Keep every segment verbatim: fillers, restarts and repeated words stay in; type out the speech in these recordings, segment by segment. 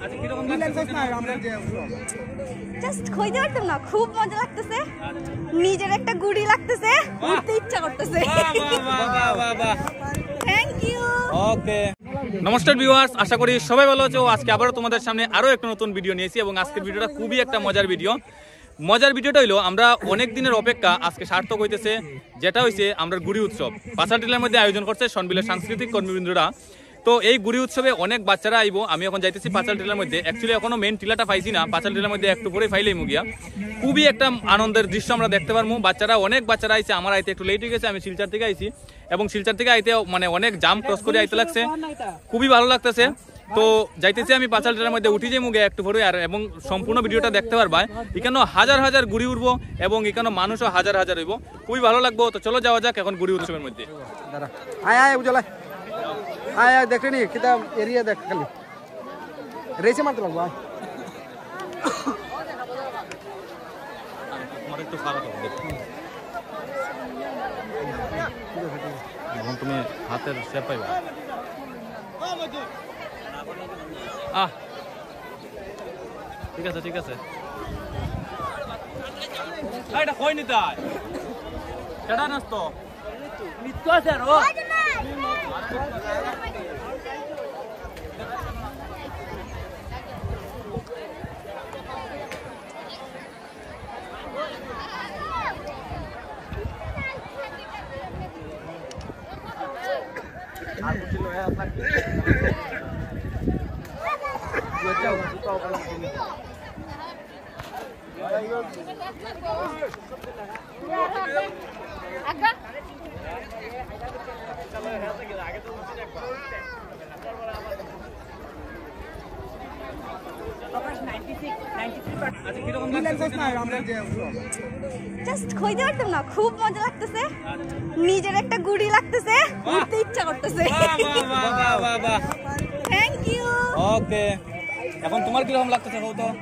Just কইতে পারতাম না, খুব মজা লাগতেছে, নিজের একটা গুড়ি লাগতেছে, উঠতে ইচ্ছা করতেছে। Thank you. ওকে, নমস্কার ভিউয়ার্স, আশা করি সবাই ভালো আছো। আজকে আবারও তোমাদের সামনে আরো একটা নতুন ভিডিও নিয়েছি এবং আজকের ভিডিওটা খুবই একটা মজার ভিডিও। মজার ভিডিওটা হইলো আমরা অনেক দিনের অপেক্ষা আজকে সার্থক হইতেছে, যেটা হইছে আমরা গুড়ি উৎসব পাঁচাল টিলার মধ্যে আয়োজন করছে সনবিলের সাংস্কৃতিক কর্মীবৃন্দরা। তো এই গুড়ি উৎসবে অনেক বাচ্চারা আইবো। আমি এখন যাইতেছি পাঁচাল টিলার মধ্যে, অ্যাকচুয়ালি এখনো মেন টিলাটা পাইছি না, পাঁচাল টিলার মধ্যে একটু পরে ফাইলেই মুগিয়া। খুবই একটা আনন্দের দৃশ্য আমরা দেখতে পারবো। বাচ্চারা অনেক বাচ্চারা আইছে, আমার আইতে একটু লেট হয়ে গেছে, আমি শিলচর থেকে আইছি এবং শিলচর থেকে আইতে মানে অনেক জাম ক্রস করে আইতে লাগছে, খুবই ভালো লাগতেছে। তো যাইতেছি আমি পাঁচাল টিলার মধ্যে উঠি যাই মুগে একটু পরে, আর এবং সম্পূর্ণ ভিডিওটা দেখতে পারবা। এখানে হাজার হাজার গুড়ি উঠবো এবং এখানে মানুষও হাজার হাজার হইব, খুবই ভালো লাগবো। তো চলো যাওয়া যাক এখন গুড়ি উৎসবের মধ্যে। আয় আয় উজ্জ্বল আয় আয়, দেখে নি কিতা এরিয়া দেখ, খালি রেসে মারতে লাগবো। আয় এখন তুমি হাতের শেপ পাইবা। আহ ঠিক আছে ঠিক আছে, এটা কই নি তাই কেডা নাস্তো নিত্য আছে আর ও আর কিছু লয় আপনাকে যাও যাও কালাম তুমি আগা চলো হাতে গিয়ে আগে তো উঠে একবার তারপর আবার আচ্ছা কি রকম লাগছে না আমরা যে জাস্ট কইতে পারতাম না, খুব মজা লাগতেছে, নিজের একটা গুড়ি লাগতেছে, উঠতে ইচ্ছা করতেছে। বাহ বাহ বাহ বাহ বাহ, থ্যাংক ইউ। ওকে, এখন তোমার কি রকম লাগতেছে বলো তো?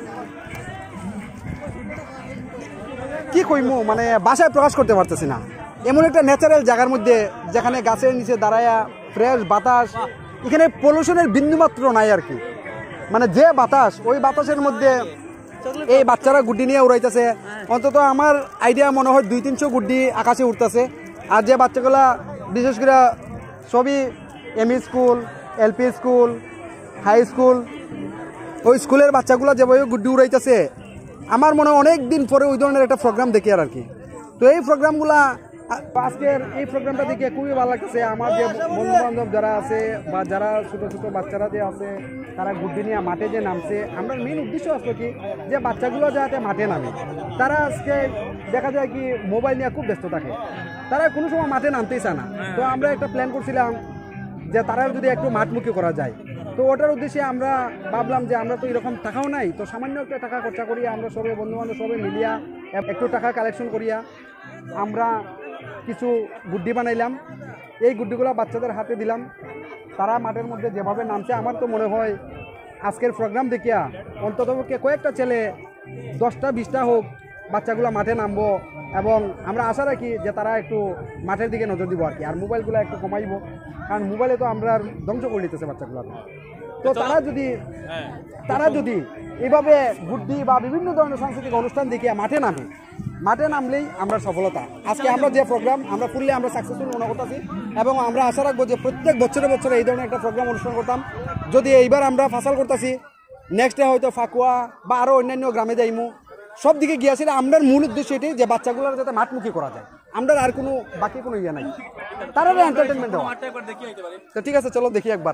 কি কইমু, মানে ভাষায় প্রকাশ করতে পারতেছি না। এমন একটা ন্যাচারাল জায়গার মধ্যে যেখানে গাছের নিচে দাঁড়ায়া ফ্রেশ বাতাস, এখানে পলিউশনের বিন্দুমাত্র নাই আর কি। মানে যে বাতাস, ওই বাতাসের মধ্যে এই বাচ্চারা গুড্ডি নিয়ে উড়াইতেছে। অন্তত আমার আইডিয়া মনে হয় দুই তিনশো গুড্ডি আকাশে উঠতেছে। আর যে বাচ্চাগুলা বিশেষ করে সবই ME school, LP school, high school, ওই স্কুলের বাচ্চাগুলো যেভাবে গুড্ডি উড়াইতেছে, আমার মনে হয় অনেক দিন পরে ওই ধরনের একটা প্রোগ্রাম দেখি আর কি। তো এই প্রোগ্রামগুলা আজকের এই প্রোগ্রামটা দেখে খুবই ভালো লাগতেছে। আমার যে বন্ধু বান্ধব যারা আছে বা যারা ছোটো ছোটো বাচ্চারা যে আছে, তারা গুড্ডি নিয়ে মাঠে যে নামছে, আমরা মেন উদ্দেশ্য আসলো কি যে বাচ্চাগুলো যাতে মাঠে নামে। তারা আজকে দেখা যায় কি মোবাইল নিয়ে খুব ব্যস্ত থাকে, তারা কোনো সময় মাঠে নামতেই চায় না। তো আমরা একটা প্ল্যান করছিলাম যে তারা যদি একটু মাঠমুখী করা যায়, তো ওটার উদ্দেশ্যে আমরা ভাবলাম যে আমরা তো এরকম টাকাও নাই, তো সামান্য একটা টাকা খরচা করিয়া আমরা সবাই বন্ধুবান্ধব সবাই মিলিয়া একটু টাকা কালেকশন করিয়া আমরা কিছু গুড্ডি বানাইলাম। এই গুড্ডিগুলো বাচ্চাদের হাতে দিলাম, তারা মাঠের মধ্যে যেভাবে নামছে, আমার তো মনে হয় আজকের প্রোগ্রাম দেখিয়া অন্ততপক্ষে কয়েকটা ছেলে দশটা বিশটা হোক বাচ্চাগুলো মাঠে নামবো এবং আমরা আশা রাখি যে তারা একটু মাঠের দিকে নজর দিব আর কি। আর মোবাইলগুলো একটু কমাইব, কারণ মোবাইলে তো আমরা ধ্বংস করে দিতেছে বাচ্চাগুলো। তো তারা যদি তারা যদি এইভাবে গুড্ডি বা বিভিন্ন ধরনের সাংস্কৃতিক অনুষ্ঠান দেখিয়া মাঠে নামে, মাঠে নামলেই আমরা সফলতা। আজকে আমরা যে প্রোগ্রাম আমরা ফুললি আমরা সাকসেসফুল মনে করতেছি এবং আমরা আশা রাখবো যে প্রত্যেক বছরে বছরে এই ধরনের একটা প্রোগ্রাম অনুষ্ঠান করতাম। যদি এইবার আমরা ফাসাল করতেছি, নেক্সট ডে হয়তো ফাকুয়া বা আরও অন্যান্য গ্রামে যাইমু, সব দিকে গিয়েছিল। আমরার মূল উদ্দেশ্য এটাই যে বাচ্চাগুলোর যাতে মাঠমুখী করা যায়, আমরা আর কোনো বাকি কোনো ইয়ে নাই, তারা এন্টারটেনমেন্ট দেওয়া। তো ঠিক আছে, চলো দেখি একবার।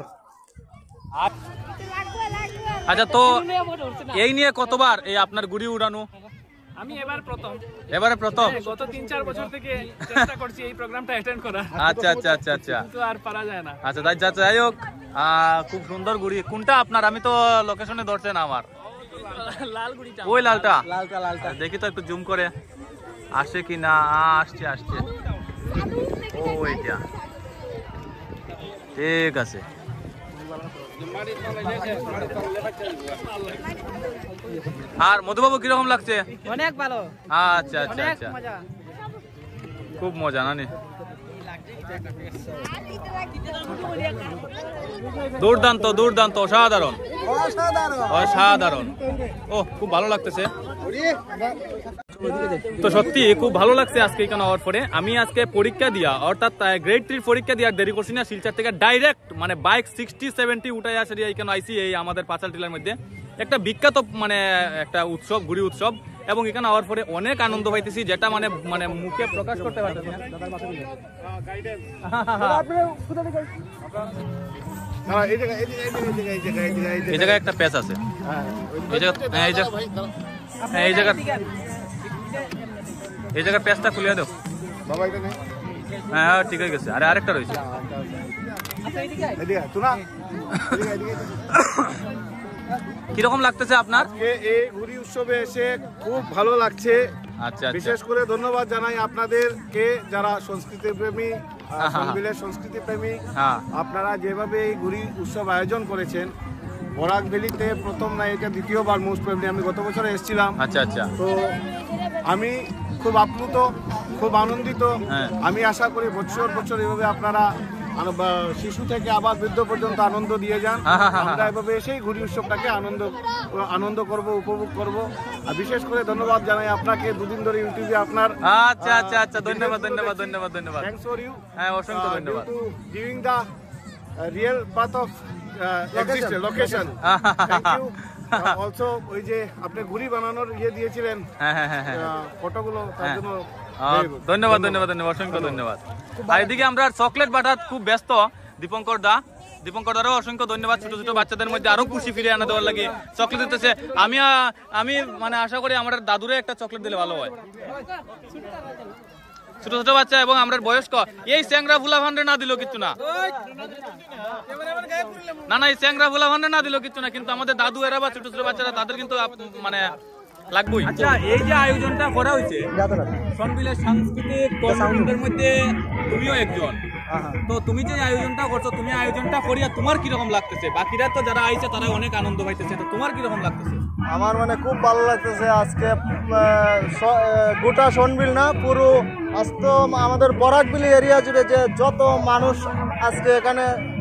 আচ্ছা, তো এই নিয়ে কতবার এই আপনার গুড়ি উড়ানো? আমি এবার প্রথম এবারে প্রথম গত তিন চার বছর থেকে চেষ্টা করছি এই প্রোগ্রামটা অ্যাটেন্ড করা। আচ্ছা আচ্ছা আচ্ছা আচ্ছা, কিন্তু আর পারা যায় না। আচ্ছা তাই যাচ্ছে, যাই হোক, খুব সুন্দর গুড়ি। কোনটা আপনার? আমি তো লোকেশনে ধরছে না আমার। লাল গুড়িটা, ওই লালটা লালটা লালটা দেখি তো একটু জুম করে আসে কি না। আসছে আসছে, ওইটা ঠিক আছে। আর মধুবাবু কিরকম লাগছে? অনেক ভালো। আচ্ছা আচ্ছা আচ্ছা, খুব মজা নানি। দুর্দান্ত দুর্দান্ত অসাধারণ অসাধারণ ও খুব ভালো লাগতেছে তো সত্যি খুব ভালো লাগছে আজকে এখানে হওয়ার পরে। আমি আজকে পরীক্ষা দিয়া অর্থাৎ গ্রেড থ্রির পরীক্ষা দিয়ে দেরি করছি না, শিলচর থেকে ডাইরেক্ট মানে বাইক সিক্সটি সেভেন্টি উঠাই আসে এখানে আইসি এই আমাদের পাঁচাল টিলার মধ্যে একটা বিখ্যাত মানে একটা উৎসব ঘুরি উৎসব, এবং এখানে হওয়ার পরে অনেক আনন্দ পাইতেছি যেটা মানে মানে মুখে প্রকাশ করতে পারতেছি না। এই জায়গায় একটা প্যাচ আছে, এই জায়গা এই জায়গা এই জায়গা এই জায়গার প্যাচটা খুলে দাও। হ্যাঁ ঠিক আছে, আরে আরেকটা রয়েছে। কিরকম লাগতেছে আপনার এই ঘুরি উৎসবে এসে? খুব ভালো লাগছে। আচ্ছা, বিশেষ করে ধন্যবাদ জানাই আপনাদেরকে যারা সংস্কৃতি প্রেমী, সনবিলের সংস্কৃতি প্রেমী। আপনারা যেভাবে এই ঘুরি উৎসব আয়োজন করেছেন বরাক ভ্যালিতে প্রথম না এটা দ্বিতীয়বার মোস্ট প্রবলি, আমি গত বছর এসেছিলাম। আচ্ছা আচ্ছা, তো আমি খুব আপ্লুত, খুব আনন্দিত। আমি আশা করি বছর বছর এভাবে আপনারা শিশু থেকে আবার বৃদ্ধ পর্যন্ত আনন্দ দিয়ে যান। আমরা এভাবে এসেই ঘুরি উৎসবটাকে আনন্দ আনন্দ করব, উপভোগ করব। আর বিশেষ করে ধন্যবাদ জানাই আপনাকে, দুদিন ধরে ইউটিউবে আপনার। আচ্ছা আচ্ছা আচ্ছা, ধন্যবাদ ধন্যবাদ ধন্যবাদ ধন্যবাদ। Thanks for you. হ্যাঁ অসংখ্য ধন্যবাদ। Giving the real path of existence location. Thank you. Also ওই যে আপনি ঘুড়ি বানানোর ইয়ে দিয়েছিলেন ফটোগুলো, তার জন্য ধন্যবাদ ধন্যবাদ ধন্যবাদ অসংখ্য ধন্যবাদ। আর এদিকে আমরা চকলেট বাটার খুব ব্যস্ত দীপঙ্কর দা, দীপঙ্কর দারও অসংখ্য ধন্যবাদ। ছোট ছোট বাচ্চাদের মধ্যে আরো খুশি ফিরে আনা দেওয়ার লাগে চকলেট দিতেছে। আমি আমি মানে আশা করি আমার দাদুরে একটা চকলেট দিলে ভালো হয়। ছোট ছোট বাচ্চা এবং আমরা বয়স্ক এই চ্যাংরা ফুলা ভান্ডে না দিল কিছু না, না না এই চ্যাংরা ফুলা ভান্ডে না দিল কিছু না, কিন্তু আমাদের দাদু এরা বা ছোট ছোট বাচ্চারা তাদের কিন্তু মানে লাগবেই। আচ্ছা, এই যে আয়োজনটা করা হয়েছে সনবিলের সাংস্কৃতিক কর্মকাণ্ডের মধ্যে তুমিও একজন, তো তুমি যে আয়োজনটা করছো, তুমি আয়োজনটা করিয়া তোমার কিরকম লাগতেছে? বাকিরা তো যারা আইছে তারা অনেক আনন্দ পাইতেছে, তো তোমার কিরকম লাগতেছে? আমার মানে খুব ভালো লাগতেছে আজকে। গোটা সনবিল না, পুরো আস্ত আমাদের বরাকবিলি এরিয়া জুড়ে যে যত মানুষ আজকে এখানে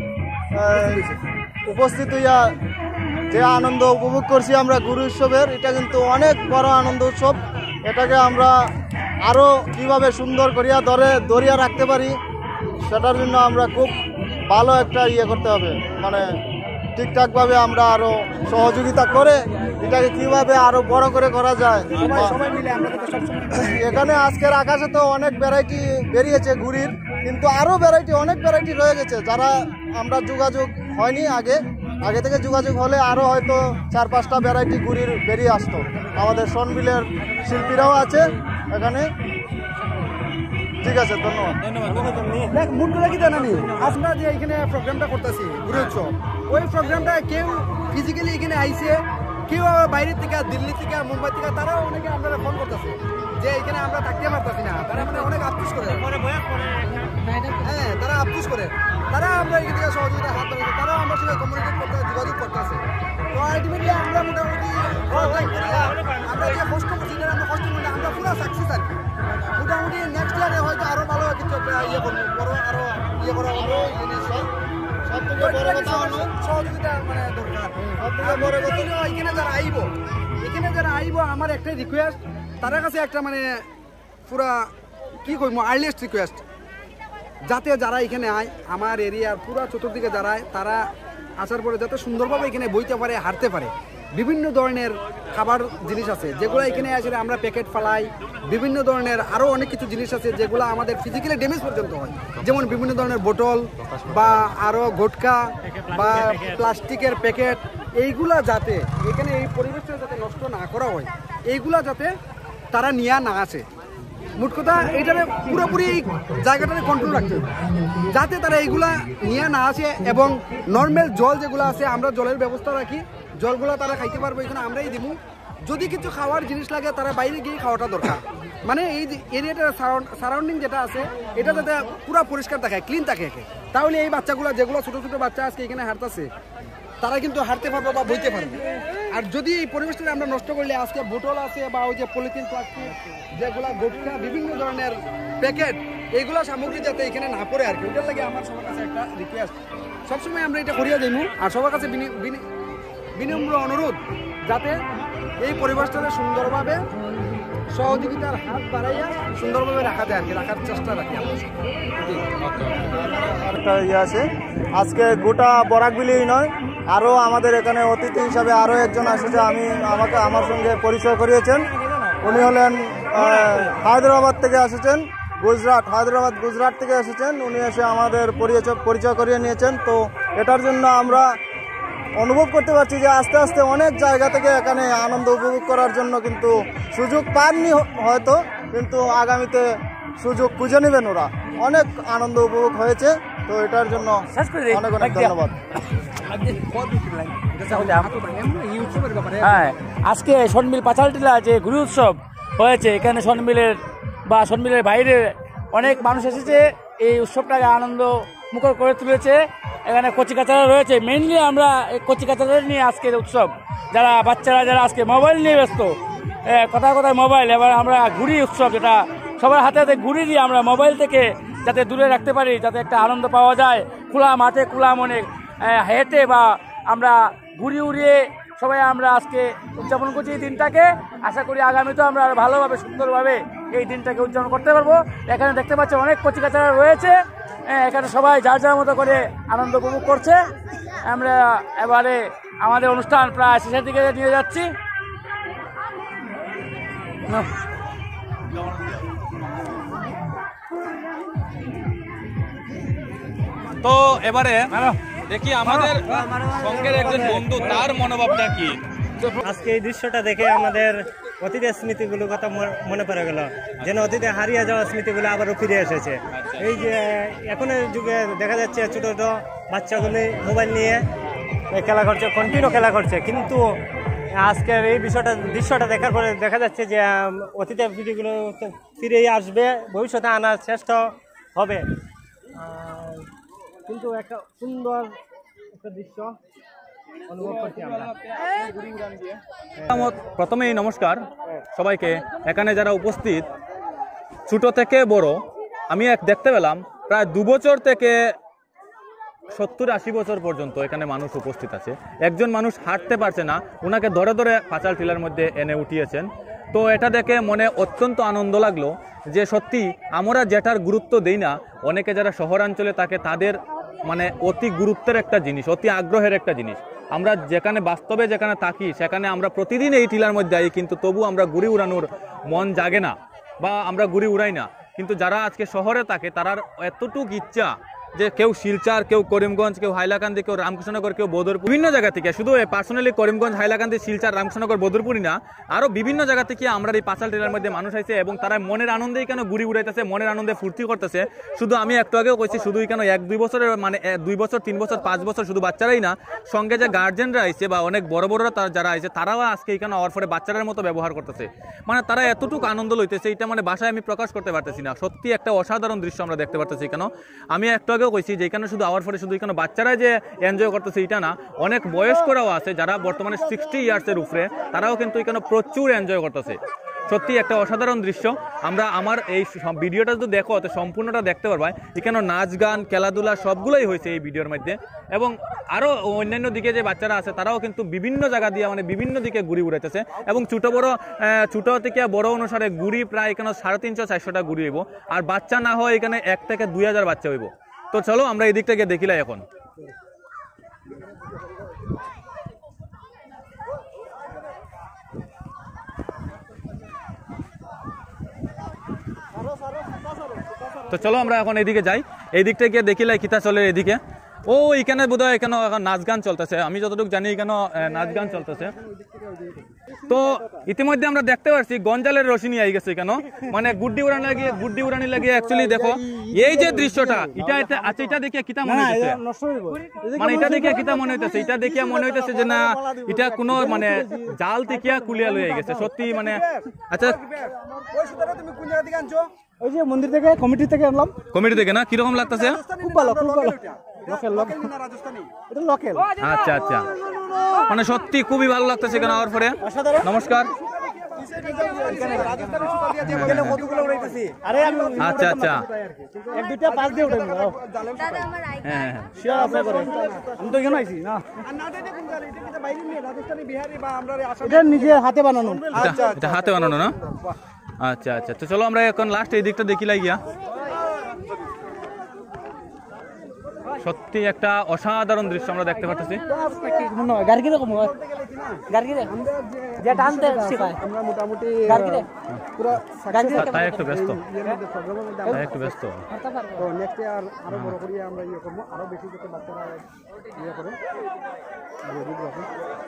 উপস্থিত হইয়া যে আনন্দ উপভোগ করছি আমরা ঘুরি উৎসবের, এটা কিন্তু অনেক বড় আনন্দ উৎসব। এটাকে আমরা আরও কিভাবে সুন্দর করিয়া ধরে ধরিয়া রাখতে পারি সেটার জন্য আমরা খুব ভালো একটা ইয়ে করতে হবে, মানে ঠিকঠাকভাবে আমরা আরও সহযোগিতা করে এটাকে কিভাবে আরো বড় করে করা যায়। এখানে আজকের আকাশে তো অনেক ভ্যারাইটি বেরিয়েছে ঘুড়ির, কিন্তু আরো ভ্যারাইটি অনেক ভ্যারাইটি রয়ে গেছে যারা আমরা যোগাযোগ হয়নি আগে আগে থেকে যোগাযোগ হলে আরো হয়তো চার পাঁচটা ভ্যারাইটি ঘুড়ির বেরিয়ে আসতো। আমাদের সনবিলের শিল্পীরাও আছে এখানে। ঠিক আছে, ধন্যবাদ। দেখ মুন্ডুরা কি জানানি, আমরা যে এখানে প্রোগ্রামটা করতেছি ঘুরি উৎসব, ওই প্রোগ্রামটা কেউ ফিজিক্যালি এখানে আইসে, কেউ বাইরের থেকে দিল্লি থেকে মুম্বাই থেকে তারাও অনেকে আপনারা ফোন করতেছে যে এখানে আমরা থাকতে পারতেছি না, তারা মানে অনেক আফসোস করে। হ্যাঁ, তারা আফসোস করে, তারা আমরা এখান থেকে সহযোগিতা হাত ধরেছে, তারাও আমার সঙ্গে কমিউনিকেট করতে যোগাযোগ করতেছে। তো আলটিমেটলি আমরা মোটামুটি আমরা যে কষ্ট করছি আমরা কষ্ট করলে আমরা পুরো সাকসেস আর কি। মোটামুটি নেক্সট ইয়ারে হয়তো আরো ভালো কিছু একটা ইয়ে করবো, বড় আরো ইয়ে করা হলো জিনিস। সব থেকে বড় কথা হলো সহযোগিতা মানে দরকার। বড় কথা এখানে যারা আইব এখানে যারা আইব আমার একটাই রিকোয়েস্ট, তার কাছে একটা মানে পুরা কি কইব আর্লিয়েস্ট রিকোয়েস্ট, যাতে যারা এখানে আয় আমার এরিয়ার পুরা চতুর্দিকে যারা আয় তারা আসার পরে যাতে সুন্দরভাবে এখানে বইতে পারে, হাঁটতে পারে। বিভিন্ন ধরনের খাবার জিনিস আছে যেগুলো এখানে আসলে আমরা প্যাকেট ফালাই, বিভিন্ন ধরনের আরও অনেক কিছু জিনিস আছে যেগুলো আমাদের ফিজিক্যালি ড্যামেজ পর্যন্ত হয়, যেমন বিভিন্ন ধরনের বোতল বা আরও গুটখা বা প্লাস্টিকের প্যাকেট, এইগুলা যাতে এখানে এই পরিবেশটা যাতে নষ্ট না করা হয়, এইগুলা যাতে তারা নিয়ে না আসে। মোট কথা এইটারে পুরোপুরি জায়গাটাতে কন্ট্রোল রাখতে হবে যাতে তারা এইগুলা নিয়ে না আসে, এবং নর্মাল জল যেগুলো আছে আমরা জলের ব্যবস্থা রাখি, জলগুলো তারা খাইতে পারবো, এখানে আমরাই দিব। যদি কিছু খাওয়ার জিনিস লাগে তারা বাইরে গিয়ে খাওয়াটা দরকার, মানে এই এরিয়াটার সারাউন্ডিং যেটা আছে এটা যাতে পুরো পরিষ্কার থাকে, ক্লিন থাকে, তাহলে এই বাচ্চাগুলো যেগুলো ছোটো ছোটো বাচ্চা আজকে এখানে হাঁটতেছে তারা কিন্তু হাঁটতে পারবো বা বইতে পারবে। আর যদি এই পরিবেশটা আমরা নষ্ট করলে আজকে বোতল আছে বা ওই যে পলিথিন প্লাস্টিক যেগুলো গুটখা বিভিন্ন ধরনের প্যাকেট এইগুলা সামগ্রী যাতে এখানে না পড়ে আর কি, ওটার লাগে আমার সবার কাছে একটা রিকোয়েস্ট, সবসময় আমরা এটা করিয়া যাইমু। আর সবার কাছে বিনি- বিনি- বিনম্র অনুরোধ যাতে এই পরিবেশটাকে সুন্দরভাবে সহযোগিতার হাত বাড়াইয়া সুন্দরভাবে রাখা যায় আর কি, রাখার চেষ্টা রাখি আমরা। জি। একটা ইয়ে আছে আজকে গোটা বরাকবিলি নয়, আরও আমাদের এখানে অতিথি হিসাবে আরও একজন এসেছে, আমি আমাকে আমার সঙ্গে পরিচয় করিয়েছেন। উনি হলেন আহ, হায়দ্রাবাদ থেকে এসেছেন, গুজরাট হায়দ্রাবাদ গুজরাট থেকে এসেছেন। উনি এসে আমাদের পরিচয় পরিচয় করিয়ে নিয়েছেন। তো এটার জন্য আমরা অনুভব করতে পারছি যে আস্তে আস্তে অনেক জায়গা থেকে এখানে আনন্দ উপভোগ করার জন্য কিন্তু সুযোগ পাননি হ- হয়তো, কিন্তু আগামীতে সুযোগ খুঁজে নেবেন ওরা। অনেক আনন্দ উপভোগ হয়েছে, তো এটার জন্য অনেক অনেক ধন্যবাদ। হ্যাঁ, আজকে সনমিল পাঁচালটিলা যে গুরু উৎসব হয়েছে, এখানে সনমিলের বা সনমিলের বাইরে অনেক মানুষ এসেছে, এই উৎসবটাকে আনন্দ মুখর করে তুলেছে। এখানে কচিকাচারা রয়েছে, মেইনলি আমরা এই কচিকাচারা নিয়ে আজকের উৎসব। যারা বাচ্চারা যারা আজকে মোবাইল নিয়ে ব্যস্ত, এ, কথায় কথায় মোবাইল, এবার আমরা ঘুড়ি উৎসব, যেটা সবার হাতে হাতে ঘুড়ি দিয়ে আমরা মোবাইল থেকে যাতে দূরে রাখতে পারি, যাতে একটা আনন্দ পাওয়া যায়, খোলা মাঠে খোলা মনে এ, হেঁটে বা আমরা ঘুরি উড়িয়ে সবাই আমরা আজকে উদযাপন করছি এই দিনটাকে। আশা করি আগামীতেও আমরা আরো ভালোভাবে সুন্দরভাবে এই দিনটাকে উদযাপন করতে পারবো। এখানে দেখতে পাচ্ছি অনেক কচিকাচারা রয়েছে, এখানে সবাই যার যার মতো করে আনন্দ উপভোগ করছে। আমরা এবারে আমাদের অনুষ্ঠান প্রায় শেষের দিকে নিয়ে যাচ্ছি। তো এবারে দেখি আমাদের সঙ্গের একজন বন্ধু, তার মনোভাবটা কি। আজকে এই দৃশ্যটা দেখে আমাদের অতীতের স্মৃতিগুলো কথা ম- মনে পড়ে গেল, যেন অতীতে হারিয়ে যাওয়া স্মৃতিগুলো আবারও ফিরে এসেছে। এই যে এখনের যুগে দেখা যাচ্ছে ছোট ছোট বাচ্চাগুলি মোবাইল নিয়ে খেলা করছে, কন্টিনিউ খেলা করছে, কিন্তু আজকের এই বিষয়টা দৃশ্যটা দেখার পরে দেখা যাচ্ছে যে আম, অতীতের স্মৃতিগুলো তো ফিরেই আসবে, ভবিষ্যতে আনার চেষ্টা হবে। আর কিন্তু একটা সুন্দর একটা দৃশ্য অনুভব করছি আমরা। প্রথমেই নমস্কার সবাইকে। এখানে যারা উপস্থিত ছোট থেকে বড়, আমি এক দেখতে পেলাম প্রায় দু বছর থেকে সত্তর আশি বছর পর্যন্ত এখানে মানুষ উপস্থিত আছে। একজন মানুষ হাঁটতে পারছে না, ওনাকে ধরে ধরে পাঁচাল টিলার মধ্যে এনে উঠিয়েছেন। তো এটা দেখে মনে অত্যন্ত আনন্দ লাগলো যে সত্যি আমরা যেটার গুরুত্ব দেই না, অনেকে যারা শহরাঞ্চলে থাকে তাদের মানে অতি গুরুত্বের একটা জিনিস, অতি আগ্রহের একটা জিনিস। আমরা যেখানে বাস্তবে যেখানে থাকি সেখানে আমরা প্রতিদিন এই টিলার মধ্যে আই, কিন্তু তবু আমরা ঘুড়ি উড়ানোর মন জাগে না বা আমরা ঘুড়ি উড়াই না। কিন্তু যারা আজকে শহরে থাকে তারার এতটুকু ইচ্ছা যে কেউ শিলচর, কেউ করিমগঞ্জ, কেউ হাইলাকান্দি, কেউ রামকৃষ্ণনগর, কেউ বদরপুর, বিভিন্ন জায়গা থেকে, শুধু পার্সোনালি করিমগঞ্জ, হাইলাকান্দি, শিলচর, রামকৃষ্ণনগর, বদরপুরই না, আরও বিভিন্ন জায়গা থেকে আমরা এই পাঁচাল টিলার মধ্যে মানুষ আইছে এবং তারা মনের আনন্দেই কেন ঘুরি উড়াইতেছে, মনের আনন্দে ফুর্তি করতেছে। শুধু আমি একটু আগেও কইছি, শুধু কেন এক দুই বছরের মানে দুই বছর তিন বছর পাঁচ বছর শুধু বাচ্চারাই না, সঙ্গে যে গার্জেনরা আইছে বা অনেক বড় বড়রা তারা যারা আইছে তারাও আজকে এখানে হওয়ার পরে বাচ্চাদের মতো ব্যবহার করতেছে। মানে তারা এতটুকু আনন্দ লইতেছে, এটা মানে ভাষায় আমি প্রকাশ করতে পারতেছি না। সত্যি একটা অসাধারণ দৃশ্য আমরা দেখতে পারতেছি। কেন আমি একটু আগেও কইছি যে এখানে শুধু আওয়ার পরে শুধু এখানে বাচ্চারা যে এনজয় করতেছে এটা না, অনেক বয়স্করাও আছে যারা বর্তমানে সিক্সটি ইয়ার্সের উপরে, তারাও কিন্তু এখানে প্রচুর এনজয় করতেছে। সত্যি একটা অসাধারণ দৃশ্য। আমরা আমার এই ভিডিওটা যদি দেখো তো সম্পূর্ণটা দেখতে পারবা। এখানে নাচ গান খেলাধুলা সবগুলোই হয়েছে এই ভিডিওর মধ্যে, এবং আরও অন্যান্য দিকে যে বাচ্চারা আছে তারাও কিন্তু বিভিন্ন জায়গা দিয়ে মানে বিভিন্ন দিকে ঘুরি উড়াইতেছে। এবং ছোট বড় ছোট থেকে বড় অনুসারে ঘুরি প্রায় এখানে সাড়ে তিনশো চারশোটা ঘুরি হইব, আর বাচ্চা না হয় এখানে এক থেকে দুই হাজার বাচ্চা হইব। তো চলো আমরা এই দিকটাকে দেখিলাই এখন। তো চলো আমরা এখন এইদিকে যাই, এই দিকটা গিয়ে দেখিলাই কিতা চলে এদিকে। ও এখানে বোধহয় এখানে এখন নাচ গান চলতেছে, আমি যতটুকু জানি এখানে নাচ গান চলতেছে। তো ইতিমধ্যে আমরা দেখতে পাচ্ছি গঞ্জালের রশিনি আই গেছে কেন, মানে গুড্ডি উড়ানি লাগিয়ে গুড্ডি উড়ানি লাগিয়ে অ্যাকচুয়ালি দেখো এই যে দৃশ্যটা, এটা আচ্ছা এটা দেখে কিতা মনে হইতেছে, মানে এটা দেখে কিতা মনে হইতেছে, এটা দেখে মনে হইতেছে যে না এটা কোনো মানে জাল থেকে কুলিয়া লইয়া গেছে সত্যি। মানে আচ্ছা তুমি কোন জায়গা থেকে আনছো? ওই যে মন্দির থেকে, কমিটি থেকে আনলাম। কমিটি থেকে না, কিরকম লাগতেছে? খুব ভালো, খুব ভালো। লোকেল লোকেল রাজস্থানি, এটা লোকেল। আচ্ছা আচ্ছা, মানে সত্যি খুবই ভালো লাগতেছে এখানে আওয়ার পরে। নমস্কার, আরে আমি আচ্ছা আচ্ছা এক দুইটা পাঁচ দিয়ে উঠে দাদা আমার আই হ্যাঁ হ্যাঁ শিওর আপনি করেন আমি তো এখানে আইছি না এটা নিজে হাতে বানানো এটা- এটা হাতে বানানো না আচ্ছা আচ্ছা তো চলো আমরা এখন লাস্ট এই দিকটা দেখি লাগিয়া সত্যি একটা অসাধারণ দৃশ্য আমরা দেখতে পাচ্ছি গাড়ি কিরকম হয় গাড়ি কিরে যে টানতে শেখায় আমরা মোটামুটি গাড়ি কিরে পুরো গাড়ি কিরে তাই একটু ব্যস্ত ইয়ের মধ্যে প্রোগ্রামের মধ্যে তাই একটু ব্যস্ত তো নেক্সট ইয়ার আরো বড় করে আমরা ইয়ে করবো আরো বেশি যাতে বাচ্চারা ইয়ে করে গরিব রাখে।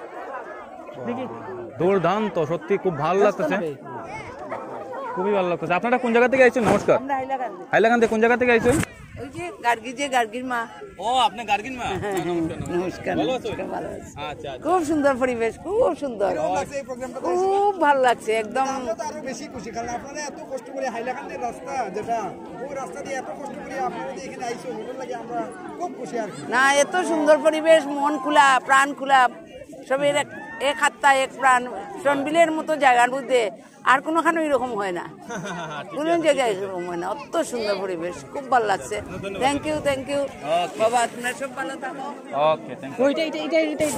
দুর্দান্ত সত্যি খুব ভালো লাগতেছে খুবই ভালো লাগতেছে আপনারা কোন জায়গা থেকে আইছেন নমস্কার হাইলাকান্দি কোন জায়গা থেকে আইছেন ওই যে গার্গি যে গার্গির মা ও আপনি গার্গিন মা নমস্কার ভালো আছো ভালো আছে আচ্ছা আচ্ছা খুব সুন্দর পরিবেশ খুব সুন্দর খুব ভালো লাগছে একদম আমরা তো আরো বেশি খুশি কারণ আপনারা এত কষ্ট করে হাইলাকান্দির রাস্তা যেটা ওই রাস্তা দিয়ে এত কষ্ট করে আপনারা যে এখানে আইসো ওটার লাগে আমরা খুব খুশি আর কি। না এত সুন্দর পরিবেশ মন খোলা প্রাণ খোলা সবের এক এক হাত্তা এক প্রাণ সনবিলের মতো জায়গার মধ্যে আর কোনোখানে এরকম হয় না কোনো জায়গায় এরকম হয় না অত সুন্দর পরিবেশ খুব ভালো লাগছে থ্যাংক ইউ থ্যাংক ইউ বাবা আপনার সব ভালো থাকো ওকে থ্যাংক ইউ ওইটা এটা এটা এটা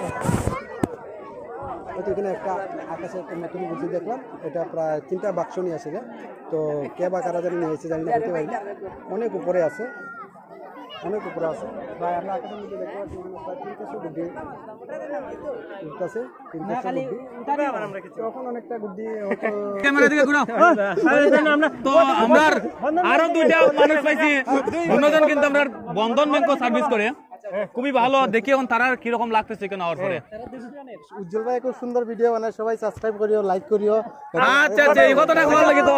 হয়তো এখানে একটা আকাশে একটা নতুন বুঝি দেখলাম এটা প্রায় তিনটা বাক্স নিয়ে আসে তো কে বা কারা জানি নিয়ে এসেছে জানি না বলতে পারি না। অনেক উপরে আছে অনেক উপরে আছে প্রায় আমরা আকাশের মধ্যে দেখতে পাচ্ছি এখানে প্রায় তিনটাশো গুড্ডি উঠতেছে তিনটাশো গুড্ডি তখন অনেকটা গুড্ডি হয়তো ক্যামেরা দিকে ঘুরাও তো আমরা আরো দুইটা মানুষ পাইছি দুজন কিন্তু আমরা বন্ধন ব্যাংক সার্ভিস করে খুবই ভালো দেখি এখন তারা কিরকম লাগতেছে কেন হওয়ার পরে উজ্জ্বল ভাই খুব সুন্দর ভিডিও বানায় সবাই সাবস্ক্রাইব করিও লাইক করিও আচ্ছা আচ্ছা এই কথাটা ভালো লাগে তো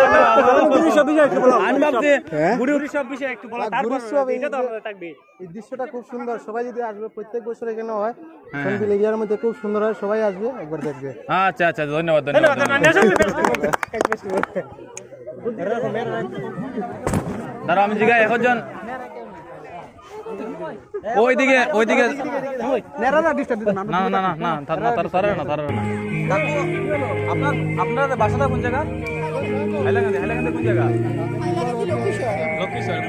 আমি ভাবছি গুড়ি সব বিষয় একটু বলা তারপর এটা তো আমাদের থাকবে এই দৃশ্যটা খুব সুন্দর সবাই যদি আসবে প্রত্যেক বছর এখানে হয় সনবিল এরিয়ার মধ্যে খুব সুন্দর হয় সবাই আসবে একবার দেখবে আচ্ছা আচ্ছা ধন্যবাদ ধন্যবাদ দাঁড়া আমি জিজ্ঞাসা একজন ওইদিকে ওইদিকে না না না না না তার না তার তার না তার না আপনার আপনার বাসাটা কোন জায়গা হাইলাকান্দি হাইলাকান্দি কোন জায়গা লক্ষ্মীশ্বর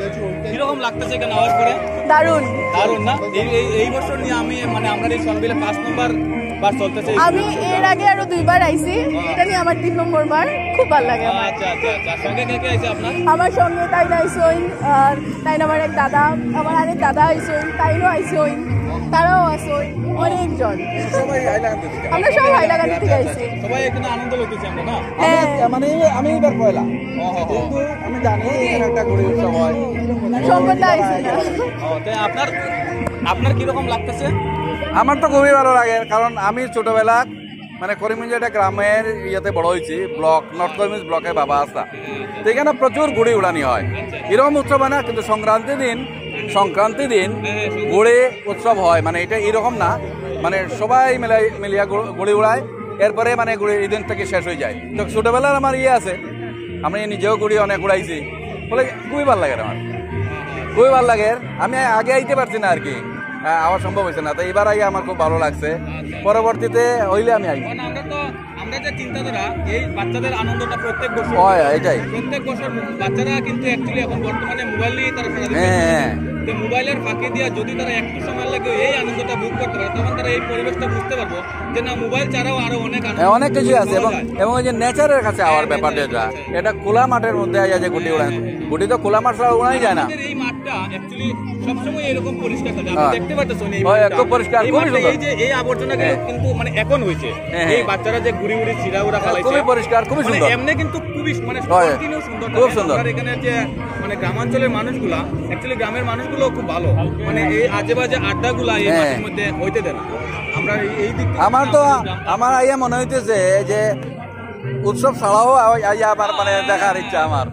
কিরকম লাগতেছে এখানে আওয়াজ করে দারুন দারুন না এই এই এই বছর নিয়ে আমি মানে আমরা এই সনবিলে পাঁচ নম্বর বার চলতেছে আমি এর আগে আরো দুইবার আইছি এটা নিয়ে আমার তিন নম্বর বার খুব ভালো লাগে আমার। আচ্ছা আচ্ছা আচ্ছা সঙ্গে কে কে আছে আপনার আমার সঙ্গে তাই আইসইন আর তাই আমার এক দাদা আমার আরেক দাদা আইসইন তাইরও আইসইন তারাও আসইন অনেকজন সবাই হাইলাকান্দি থেকে আমরা সব হাইলাকান্দি থেকে আইছি সবাই এখানে আনন্দ লইতেছি আমরা না হ্যাঁ মানে আমি এবার পয়লা ও হো হো কিন্তু আমি জানি এখানে একটা গরিব সবাই সম্পূর্ণ আইছি না ও তাই আপনার আপনার কিরকম লাগতেছে আমার তো খুবই ভালো লাগে কারণ আমি ছোটবেলা মানে করিমগঞ্জ একটা গ্রামের ইয়েতে বড় হয়েছি ব্লক নর্থ করিমগঞ্জ ব্লকে বাবা আসা তো এখানে প্রচুর গুড়ি উড়ানি হয় এরকম উৎসব হয় না কিন্তু সংক্রান্তি দিন সংক্রান্তি দিন গুড়ি উৎসব হয় মানে এটা এরকম না মানে সবাই মিলে মিলিয়া গুড়ি উড়ায় এরপরে মানে গুড়ি এই দিন থেকে শেষ হয়ে যায় তো ছোটবেলার আমার ইয়ে আছে আমি নিজেও গুড়ি অনেক উড়াইছি বলে খুবই ভালো লাগে আমার খুবই ভালো লাগে আমি আগে আইতে পারছি না আর কি আমার সম্ভব হয়েছে না তো এবার আগে আমার খুব ভালো লাগছে পরবর্তীতে হইলে আমি আই আমরা তো আমরা যে চিন্তাধারা এই বাচ্চাদের আনন্দটা প্রত্যেক বছর হয় এটাই প্রত্যেক বছর বাচ্চারা কিন্তু অ্যাকচুয়ালি এখন বর্তমানে মোবাইল নিয়ে তারা সারা দিন হ্যাঁ তো মোবাইলের ফাঁকে দিয়ে যদি তারা একটু সময় লাগে এই আনন্দটা ভোগ করতে পারে তখন তারা এই পরিবেশটা বুঝতে পারবো যে না মোবাইল ছাড়াও আরো অনেক আনন্দ হ্যাঁ, অনেক কিছু আছে এবং এবং ওই যে নেচারের কাছে আওয়ার ব্যাপার যেটা এটা খোলা মাঠের মধ্যে আইয়া যে গুটি উড়ান গুটি তো খোলা মাঠ ছাড়া উড়াই যায় না আমাদের এই মাঠটা অ্যাকচুয়ালি সবসময় এরকম পরিষ্কার থাকে হ্যাঁ। আপনি দেখতে পাচ্ছেন এই হয়, মাঠটা খুব পরিষ্কার, এই খুবই মাঠটা সুন্দর। এই যে এই আবর্জনা কিন্তু মানে এখন হয়েছে হ্যাঁ, এই হ্যাঁ। বাচ্চারা যে ঘুরি ঘুরি ছিড়া উড়া খালাইছে খুবই পরিষ্কার, খুবই মানে সুন্দর। এমনি কিন্তু খুবই মানে হয়, কন্টিনিউ সুন্দর খুব থাকে। সুন্দর। আমরা এখানে যে মানে গ্রামাঞ্চলের মানুষগুলা অ্যাকচুয়ালি গ্রামের মানুষগুলো খুব ভালো মানে এই আজে বাজে আড্ডাগুলা এই হ্যাঁ। মাঠের মধ্যে হইতে দেয় না আমরা এই- এই দিক থেকে আমার তো আমরা- আমার আইয়া মনে হইতেছে যে উৎসব ছাড়াও আইয়া আবার মানে দেখার ইচ্ছা আমার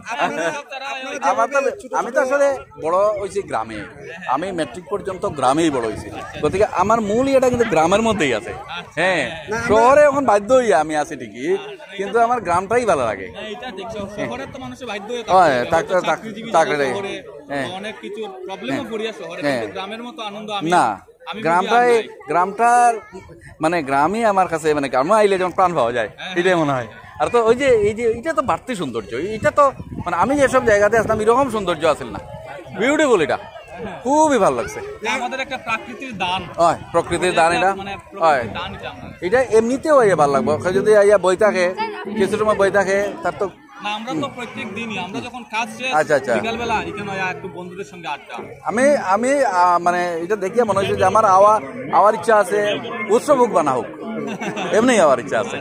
আমার তো আমি তো আসলে বড় হয়েছি গ্রামে আমি মেট্রিক পর্যন্ত গ্রামেই বড় হয়েছি গতিকে আমার মূল এটা কিন্তু গ্রামের মধ্যেই আছে হ্যাঁ শহরে এখন বাধ্য হইয়া আমি আছি ঠিকই কিন্তু আমার গ্রামটাই ভালো লাগে এটা দেখছো শহরের তো মানুষের বাধ্য হয়ে হয়, থাকে থাকতে- অত থাক- চাকরিজীবী থাকলে, শহরে হ্যাঁ। অনেক কিছু প্রবলেমও পড়িয়া শহরে হ্যাঁ। কিন্তু গ্রামের মতো আনন্দ আমি না গ্রামটাই গ্রামটার মানে গ্রামই আমার কাছে মানে গ্রামে আইলে যেমন প্রাণ পাওয়া যায় এটাই মনে হয়। আর তো ওই যে এই যে এটা তো বাড়তি সৌন্দর্য, এটা তো মানে আমি যেসব জায়গাতে আসলাম এরকম সৌন্দর্য আসেন না, বিউটিফুল, এটা খুবই ভালো লাগছে। আমাদের একটা প্রাকৃতিক দান, হয় প্রকৃতির দান, এটা হয় এটা এমনিতেও আইয়া ভালো লাগবো যদি আইয়া বই থাকে কিছু সময় বই থাকে তার তো না। আমরা তো প্রত্যেক দিনই আমরা যখন কাজ শেষ আচ্ছা আচ্ছা বিকালবেলা এখানে একটু বন্ধুদের সঙ্গে আড্ডা। আমি আমি মানে এটা দেখিয়ে মনে হচ্ছে যে আমার আওয়া আওয়ার ইচ্ছা আছে উৎসব হোক বানা হোক, এমনি আওয়ার ইচ্ছা আছে।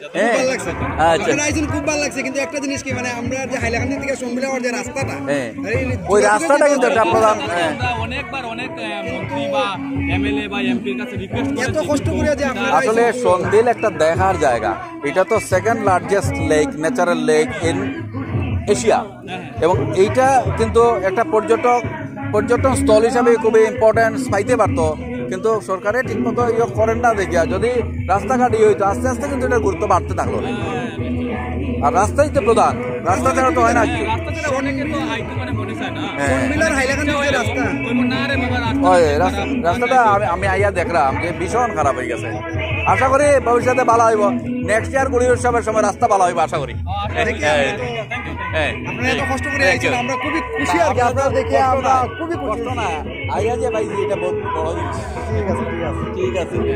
খুব ভালো লাগছে, কিন্তু একটা জিনিস কি মানে আমরা যে হাইলাকান্দি থেকে সোনবিলা যে রাস্তাটা, ওই রাস্তাটা কিন্তু একটা প্রধান। অনেকবার অনেক মন্ত্রী বা এমএলএ বা এমপির কাছে রিকোয়েস্ট এত কষ্ট করে যে আসলে সন্দিল একটা দেখার জায়গা, এটা তো second largest lake, natural lake in Asia, এবং এইটা কিন্তু একটা পর্যটক পর্যটন স্থল হিসাবে খুবই ইম্পর্টেন্স পাইতে পারতো, কিন্তু সরকারে ঠিক মতো ইয়ে করেন না দেখিয়া। যদি রাস্তাঘাট ইয়ে হইতো আস্তে আস্তে কিন্তু এটা গুরুত্ব বাড়তে থাকলো। আর রাস্তাই তো প্রধান, রাস্তা ছাড়া তো হয় না। রাস্তাটা আমি আইয়া দেখলাম যে ভীষণ খারাপ হয়ে গেছে। আশা করি ভবিষ্যতে ভালো হইব, নেক্সট ইয়ার গুড়ি উৎসবের সময় রাস্তা ভালো হইব আশা করি। কষ্ট করে আমরা খুবই খুশি আর কি, আপনারা দেখে আমরা খুবই কষ্ট না আইয়া যে ভাই এটা বহুত বড় জিনিস। ঠিক আছে ঠিক আছে ঠিক আছে।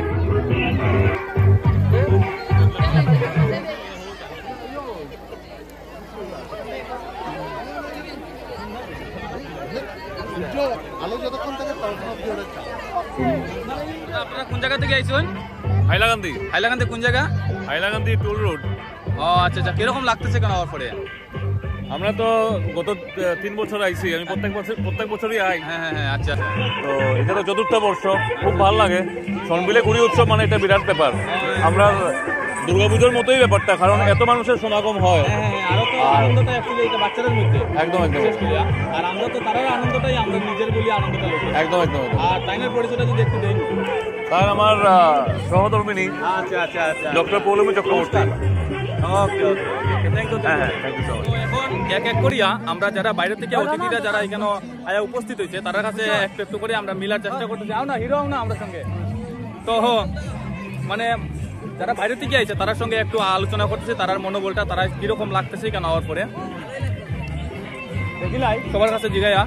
আপনারা কোন জায়গা থেকে আইছেন? হাইলাকান্দি। হাইলাকান্দি কোন জায়গা? Hailakandi toll road. ও আচ্ছা আচ্ছা, কিরকম লাগতেছে কেন হওয়ার পরে? আমরা তো গত তিন বছর আইছি, আমি প্রত্যেক বছর প্রত্যেক বছরই আই। হ্যাঁ হ্যাঁ হ্যাঁ আচ্ছা। তো এটা তো চতুর্থ বর্ষ, খুব ভালো লাগে। সনবিলে গুড়ি উৎসব মানে এটা বিরাট ব্যাপার, আমরা দুর্গাপুজোর মতোই ব্যাপারটা, কারণ এত মানুষের সমাগম হয়। আরো তো আনন্দটা অ্যাকচুয়ালি এটা বাচ্চাদের মধ্যে একদম একদম, আর আমরা তো তারাই আনন্দটাই আমরা নিজের বলি আনন্দটা একদম একদম। আর তাইনের পরিচয়টা যদি একটু দেই। তার আমার সহধর্মিনী আচ্ছা আচ্ছা আচ্ছা doctor Poulami Chakraborty. Okay okay thank you হ্যাঁ থ্যাংক ইউ সো মাচ। এখন এক এক করিয়া আমরা যারা বাইরে থেকে অতিথিরা যারা এখানে আয়া উপস্থিত হয়েছে তার কাছে একটু একটু করে আমরা মিলার চেষ্টা করতেছি। আও না হিরো না আমরা সঙ্গে তো মানে যারা বাইরে থেকে আইছে তার সঙ্গে একটু আলোচনা করতেছি, তার মনোবলটা তারা কিরকম লাগতেছে কেন হওয়ার পরে দেখিলাই সবার কাছে জিগাইয়া।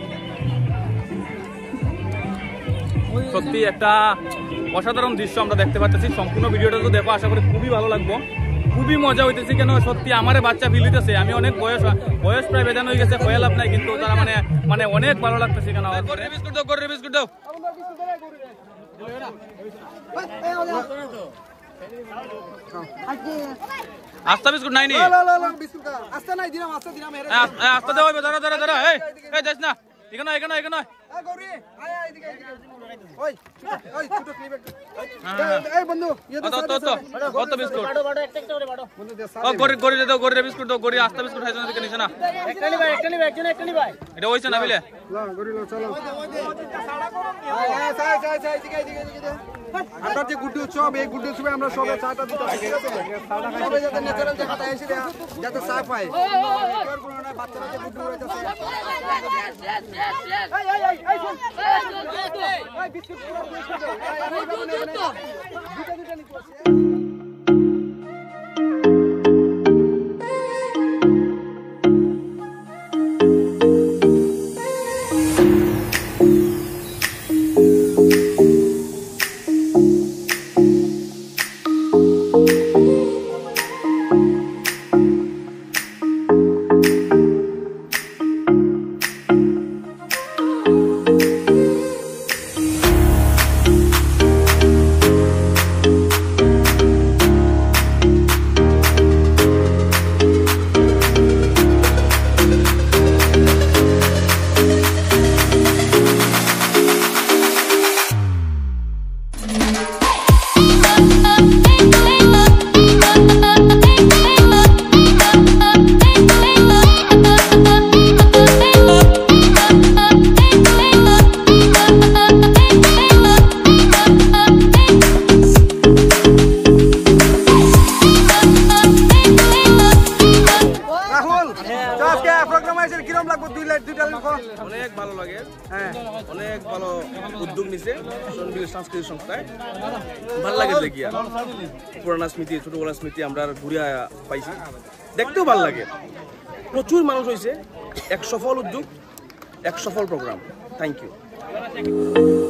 সত্যি একটা অসাধারণ দৃশ্য আমরা দেখতে পাচ্ছি। সম্পূর্ণ ভিডিওটা তো দেখো, আশা করি খুবই ভালো লাগবো, খুবই মজা হইতেছে। কেন সত্যি আমারে বাচ্চা ফিল হইতেছে, আমি অনেক বয়স বয়স প্রায় বেদান হয়ে গেছে, কয়া লাভ নাই, কিন্তু তারা মানে মানে অনেক ভালো লাগতেছে। কেন বিস্কুট দাও, গরুর বিস্কুট দাও। আস্তা বিস্কুট নাই নি? আস্তা নাই দিলাম, আস্তা দিলাম। আস্তা দাও, দাঁড়া দাঁড়া দাঁড়া, এই এই যাস না, এখানে এখানে এখানে বিস্কুট দাও, গড়ি আস্তা বিস্কুট খাইছো না নিছে না? এটা হইছে না বিলে আমরা যে গুড্ডি উৎসব, এই গুড্ডি উৎসবে আমরা সবাই চাটা দিতে সবাই যাতে ন্যাচারাল যে খাতা এসে যাতে চা পায়, বাচ্চারা যে গুড্ডি উড়াইতেছে। অনেক ভালো উদ্যোগ নিছে সনবিল সাংস্কৃতিক সংস্থায় ভালো লাগে দেখিয়া পুরানা স্মৃতি ছোটবেলার স্মৃতি আমরা ঘুরিয়া পাইছি দেখতেও ভালো লাগে প্রচুর মানুষ হয়েছে এক সফল উদ্যোগ এক সফল প্রোগ্রাম থ্যাংক ইউ